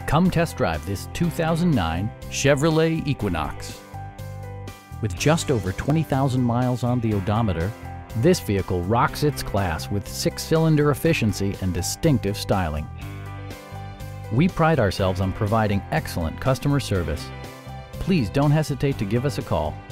Come test drive this 2009 Chevrolet Equinox. With just over 20,000 miles on the odometer, this vehicle rocks its class with 6-cylinder efficiency and distinctive styling. We pride ourselves on providing excellent customer service. Please don't hesitate to give us a call.